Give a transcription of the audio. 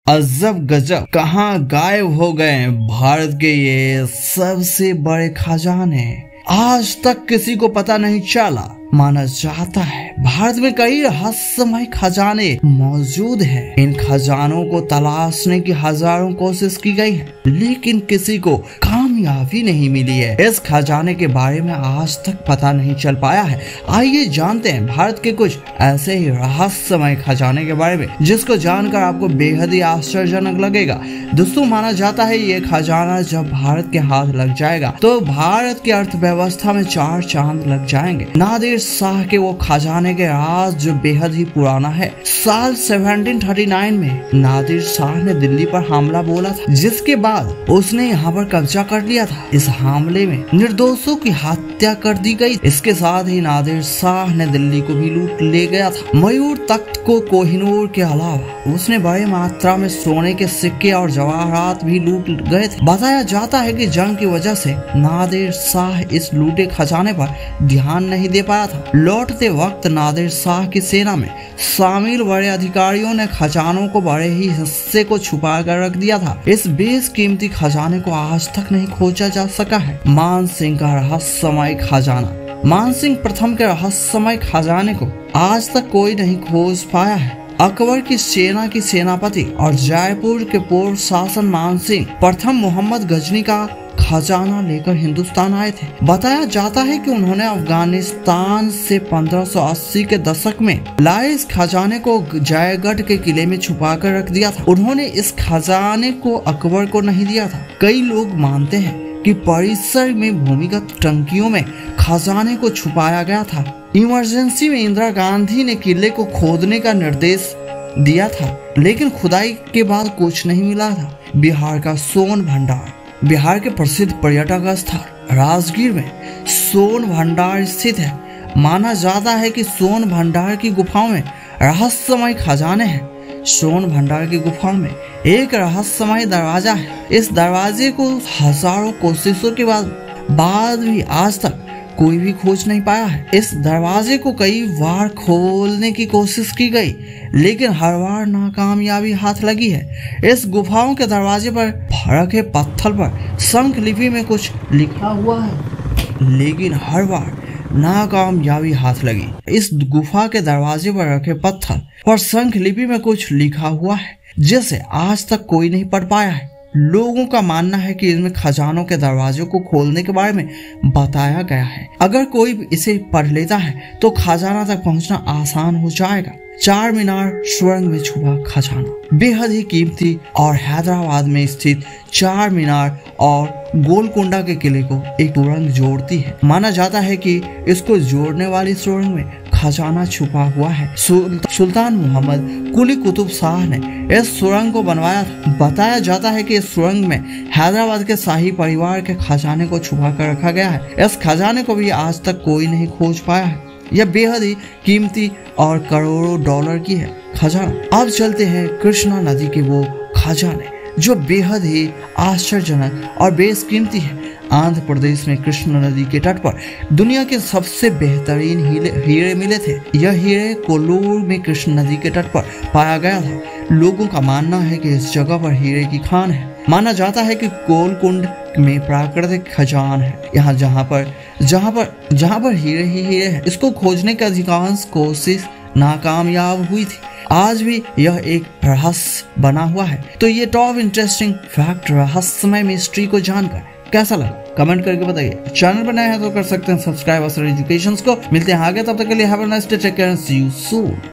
अजब गजब, कहाँ गायब हो गए भारत के ये सबसे बड़े खजाने। आज तक किसी को पता नहीं चला। माना जाता है भारत में कई रहस्यमय खजाने मौजूद हैं। इन खजानों को तलाशने की हजारों कोशिश की गई है, लेकिन किसी को कामयाबी नहीं मिली है। इस खजाने के बारे में आज तक पता नहीं चल पाया है। आइए जानते हैं भारत के कुछ ऐसे ही रहस्यमय खजाने के बारे में, जिसको जानकर आपको बेहद ही आश्चर्यजनक लगेगा। दोस्तों, माना जाता है ये खजाना जब भारत के हाथ लग जाएगा तो भारत की अर्थव्यवस्था में 4 चांद लग जाएंगे। नादिर शाह के वो खजाने के राज जो बेहद ही पुराना है। साल 1739 में नादिर शाह ने दिल्ली पर हमला बोला था, जिसके बाद उसने यहाँ पर कब्जा कर लिया था। इस हमले में निर्दोषों की हत्या कर दी गई। इसके साथ ही नादिर शाह ने दिल्ली को भी लूट ले गया था। मयूर तख्त को कोहिनूर के अलावा उसने बड़े मात्रा में सोने के सिक्के और जवाहरात भी लूट गए थे। बताया जाता है कि जंग की वजह से नादिर शाह इस लूटे खजाने पर ध्यान नहीं दे पाया था। लौटते वक्त नादिर शाह की सेना में शामिल बड़े अधिकारियों ने खजानों को बड़े ही हिस्से को छुपा कर रख दिया था। इस बेशकीमती खजाने को आज तक नहीं खोजा जा सका है। मान सिंह का रहस्यमय खजाना। मान सिंह प्रथम के रहस्यमय खजाने को आज तक कोई नहीं खोज पाया है। अकबर की सेना की सेनापति और जयपुर के पूर्व शासन मान सिंह प्रथम मोहम्मद गजनी का खजाना लेकर हिंदुस्तान आए थे। बताया जाता है कि उन्होंने अफगानिस्तान से 1580 के दशक में लाए इस खजाने को जयगढ़ के किले में छुपा कर रख दिया था। उन्होंने इस खजाने को अकबर को नहीं दिया था। कई लोग मानते हैं कि परिसर में भूमिगत टंकियों में खजाने को छुपाया गया था। इमरजेंसी में इंदिरा गांधी ने किले को खोदने का निर्देश दिया था, लेकिन खुदाई के बाद कुछ नहीं मिला था। बिहार का सोन भंडार। बिहार के प्रसिद्ध पर्यटक स्थल राजगीर में सोन भंडार स्थित है। माना जाता है कि सोन भंडार की गुफाओं में रहस्यमय खजाने हैं। सोन भंडार की गुफा में एक रहस्यमय दरवाजा है। इस दरवाजे को हजारों कोशिशों के बाद भी आज तक कोई भी खोज नहीं पाया है। इस दरवाजे को कई बार खोलने की कोशिश की गई, लेकिन हर बार नाकामयाबी हाथ लगी है। इस गुफाओं के दरवाजे पर रखे पत्थर पर शंख लिपि में कुछ लिखा हुआ है, लेकिन हर बार नाकामयाबी हाथ लगी। इस गुफा के दरवाजे पर रखे पत्थर पर शंख लिपि में कुछ लिखा हुआ है, जिसे आज तक कोई नहीं पढ़ पाया है। लोगों का मानना है कि इसमें खजानों के दरवाजों को खोलने के बारे में बताया गया है। अगर कोई इसे पढ़ लेता है तो खजाना तक पहुंचना आसान हो जाएगा। 4 मीनार सुरंग में छुपा खजाना बेहद ही कीमती और हैदराबाद में स्थित 4 मीनार और गोलकोंडा के किले को एक सुरंग जोड़ती है। माना जाता है कि इसको जोड़ने वाली सुरंग में खजाना छुपा हुआ है। सुल्तान मोहम्मद कुली कुतुब शाह ने इस सुरंग को बनवाया था। बताया जाता है कि इस सुरंग में हैदराबाद के शाही परिवार के खजाने को छुपा कर रखा गया है। इस खजाने को भी आज तक कोई नहीं खोज पाया है। यह बेहद ही कीमती और करोड़ों डॉलर की है खजाना। अब चलते हैं कृष्णा नदी के वो खजाने जो बेहद ही आश्चर्यजनक और बेशकीमती है। आंध्र प्रदेश में कृष्णा नदी के तट पर दुनिया के सबसे बेहतरीन हीरे मिले थे। यह हीरे कोल्लूर में कृष्णा नदी के तट पर पाया गया था। लोगों का मानना है कि इस जगह पर हीरे की खान है। माना जाता है कि गोलकुंड में प्राकृतिक खजान है। यहाँ जहाँ पर हीरे ही हीरे हैं। इसको खोजने की अधिकांश कोशिश नाकामयाब हुई थी। आज भी यह एक रहस्य बना हुआ है। तो ये टॉप इंटरेस्टिंग फैक्ट रहस्यमय मिस्ट्री को जानकर कैसा लगा कमेंट करके बताइए। चैनल पर नए हैं तो कर सकते हैं सब्सक्राइब असर एजुकेशन को। मिलते हैं आगे, तब तक के लिए have a nice day, take care and see you soon.